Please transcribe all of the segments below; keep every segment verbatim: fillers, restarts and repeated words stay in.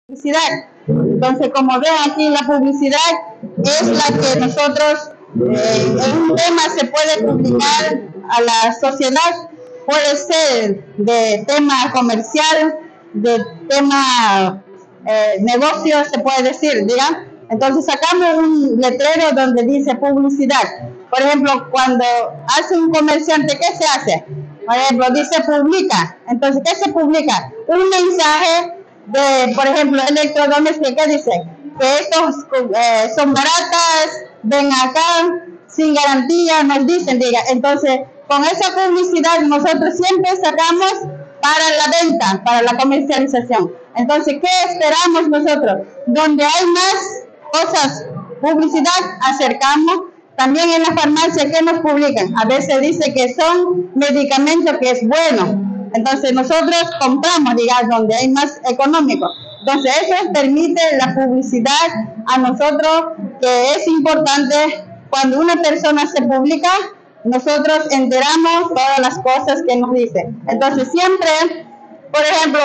publicidad. Entonces, como ven aquí, la publicidad es la que nosotros, eh, en un tema se puede publicar a la sociedad, puede ser de tema comercial, de tema eh, negocio, se puede decir, ¿diga? Entonces sacamos un letrero donde dice publicidad. Por ejemplo, cuando hace un comerciante, ¿qué se hace? Por ejemplo, dice publica. Entonces, ¿qué se publica? Un mensaje de, por ejemplo, electrodomésticos, ¿qué dice? Que estos eh, son baratas, ven acá, sin garantía, nos dicen, diga. Entonces, con esa publicidad nosotros siempre sacamos para la venta, para la comercialización. Entonces, ¿qué esperamos nosotros? Donde hay más cosas, publicidad, acercamos. También en la farmacia, ¿qué nos publican? A veces dice que son medicamentos que es bueno. Entonces nosotros compramos, digamos, donde hay más económico. Entonces eso permite la publicidad a nosotros, que es importante. Cuando una persona se publica, nosotros enteramos todas las cosas que nos dice. Entonces siempre, por ejemplo,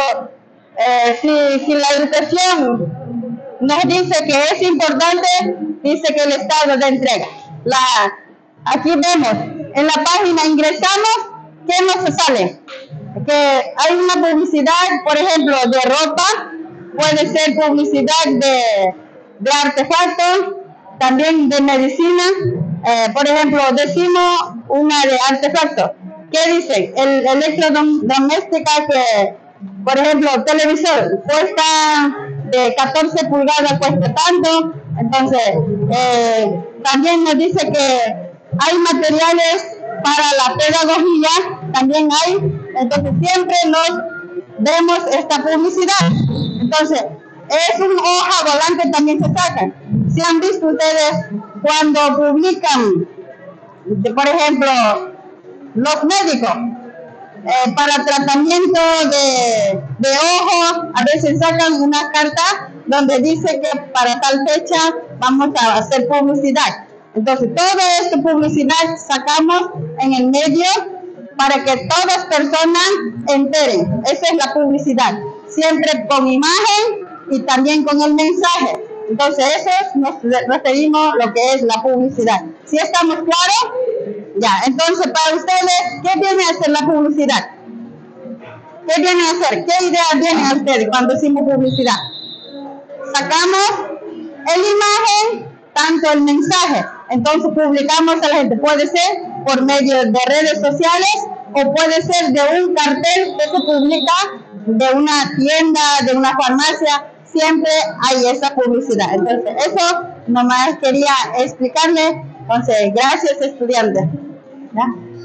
eh, si, si la educación nos dice que es importante, dice que el Estado de entrega. La, aquí vemos, en la página ingresamos, ¿qué nos sale? Que hay una publicidad, por ejemplo, de ropa, puede ser publicidad de, de artefactos, también de medicina. Eh, por ejemplo, decimos una de artefactos. ¿Qué dice? El electrodoméstica que, por ejemplo, televisor cuesta de catorce pulgadas, cuesta tanto. Entonces, eh, también nos dice que hay materiales para la pedagogía, también hay. Entonces, siempre nos vemos esta publicidad. Entonces, es una hoja volante, también se saca. Si han visto ustedes cuando publican, por ejemplo, los médicos, eh, para tratamiento de, de ojo, a veces sacan una carta donde dice que para tal fecha vamos a hacer publicidad. Entonces, toda esta publicidad sacamos en el medio para que todas personas enteren. Esa es la publicidad, siempre con imagen y también con el mensaje. Entonces, eso nos referimos a lo que es la publicidad. ¿Sí estamos claros? Ya, entonces, para ustedes, ¿qué viene a hacer la publicidad? ¿Qué viene a hacer? ¿Qué ideas vienen a ustedes cuando decimos publicidad? Sacamos el imagen, tanto el mensaje. Entonces publicamos a la gente. Puede ser por medio de redes sociales o puede ser de un cartel que se publica de una tienda, de una farmacia. Siempre hay esa publicidad. Entonces eso nomás quería explicarle. Entonces, gracias, estudiantes. ¿Ya?